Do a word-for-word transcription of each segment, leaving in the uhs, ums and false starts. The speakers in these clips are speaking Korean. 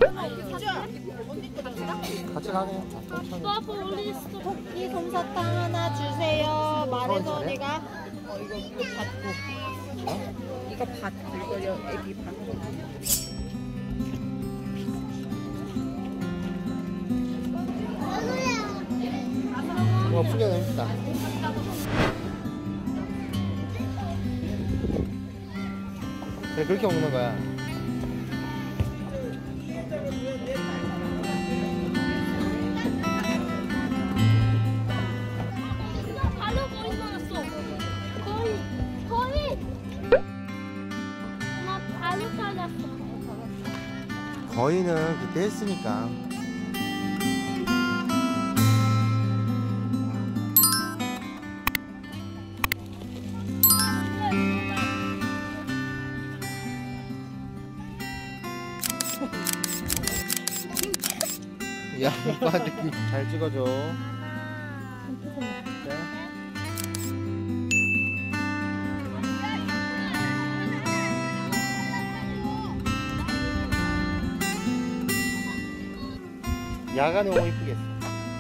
같이 가네. 토끼 솜사탕 하나 주세요. 말해서 언니가. 어 이거 이거 받고. 어? 이거 받 이거 여 애기 받고. 와 풍경 재밌다. 그래 그렇게 먹는 거야. 발로 거의 나왔어. 거의 거의. 나 발로 살았어. 거의는 그때 했으니까. 야, 오빠한테 잘 찍어줘. 네. 야간에 오면 이쁘겠어.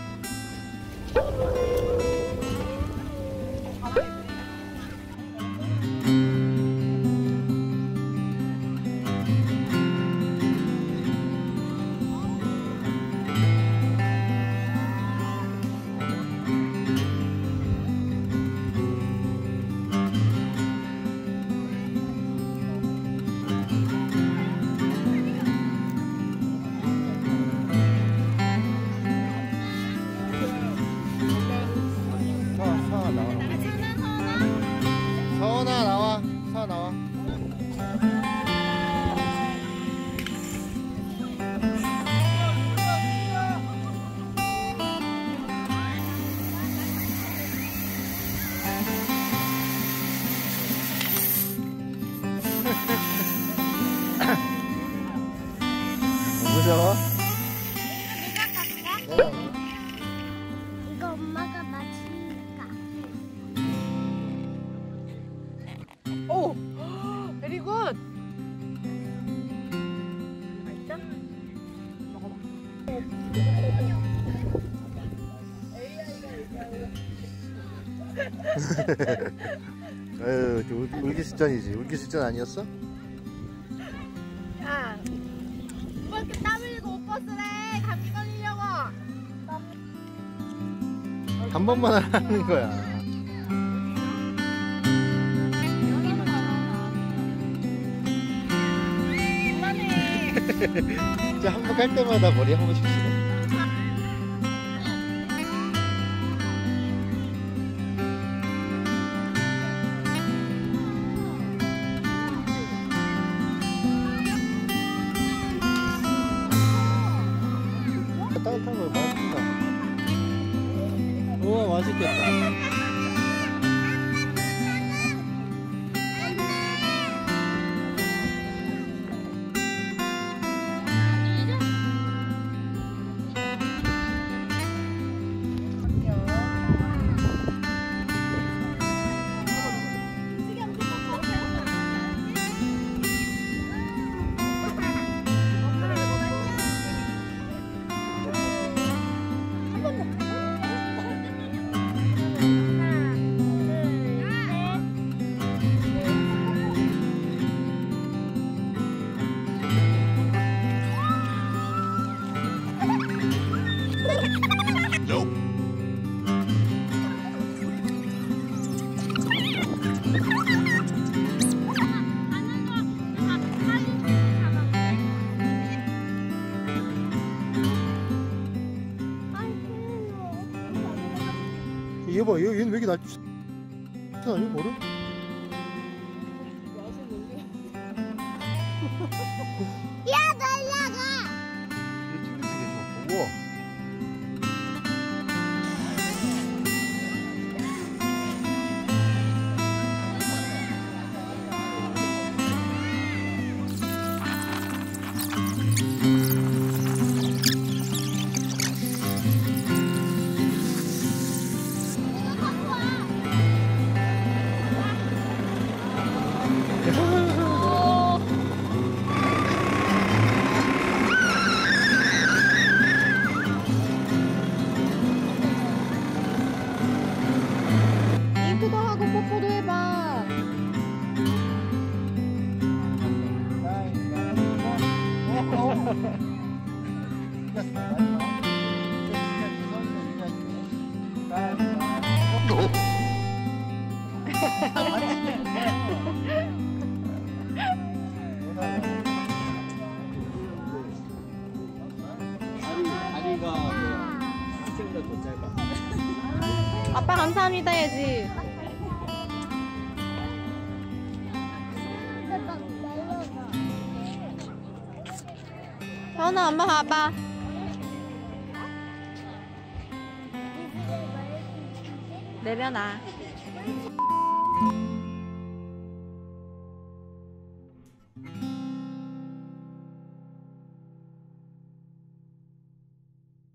서원아 나와. 서원 나와. 무서워? 이거 엄마가 맞추니까. 오, 베리 굿. 맛있어? 먹어봐. 에휴, 울, 울기술전이지. 울기술전 아니었어? 야, 오빠 이렇게 땀 흘리고 옷 벗으래. 감기 걸리려고. 한 번만 하는 거야. 진짜 한번 갈 때마다 머리 한 번씩 쓰네. 따뜻한 걸 맛있다. 우와 맛있겠다. 얘 봐, 얘, 얘는 왜 이렇게 날, 아니, 뭐를? 야, 날라가. 얘 찍는 게 좋아. 우와. 다리가 학생보다 더 짧아. 아빠 감사합니다 해야지. 현아 엄마 봐봐. 내려놔.